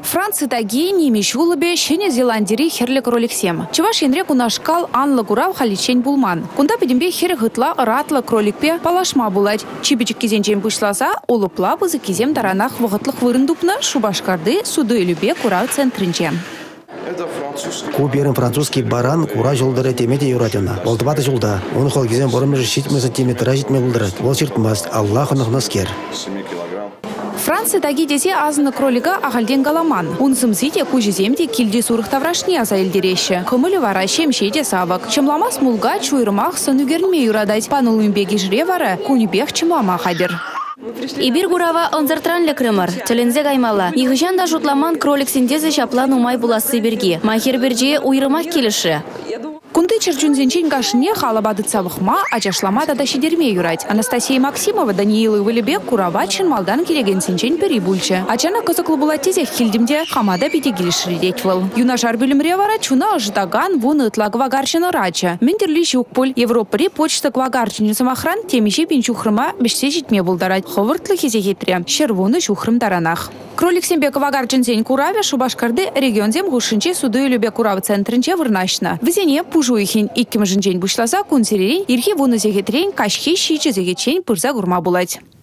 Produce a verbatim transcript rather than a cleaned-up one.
Франциядағы немеш улыбе Шене Зеландири херлік кроликсем. Чываш енре кунашкал анлы курав халичен булман. Кунда педембе хер гытла ыратлы кроликпе палашма булать. Чипичик кизенчен пышласа, улыпла бызы кизем таранах вғытлық вырындупны шубашкарды суды любе курав центринчен. Куберин французский баран кура жолдары темеде юратына. Болтыбаты жолда. Оны хол кизен борымыжы шитмы сантиметра житме булдырат. Ол шертмас. Аллах онықнаскер. Франциядағы десе азыны кролика ағалден галаман. Унсымсыде кужеземде килде сурық таврашни аза елдереші. Кымылы вара шемшеде савық. Чымламас мулга чуйрымақ сынугернме юрадать. Панулымбеги жре вара кунебех чымлама хадер. Ибир гурава онзартранлы крымыр, тілінзе гаймала. Игыжан да жутламан кролик синдезе шаплан умай буласы берге. Махер берже уйрымақ келіші. Кунды черчунзенчен гашне халабады цавыхма, ачашлама да шидерме юрать. Анастасия Максимова Даниилы вылебе куравачын малдан кереген сенчен перебульче. Ачана кызыклы була тезех хилдимде хамада бите келишредеть выл. Юнашар білімре вара чуна ожидаган вуны ытла квагарчыны рача. Мендерли жукпуль Европари почта квагарчыны самахран темеше пинчухрыма бешсе житме булдарать. Ховыртлы хезехетре, шервуны шухрым таранах. Кролик сембе квагарчын сень кураве Шубашкарды регионзем гушынче суды любе курав центринче вырнашна. Візене пужуихин иккім жынчен бұшласа кунсеререн ирхе вуны зегетрен кашхи шиче зегечен пырза гурма булать.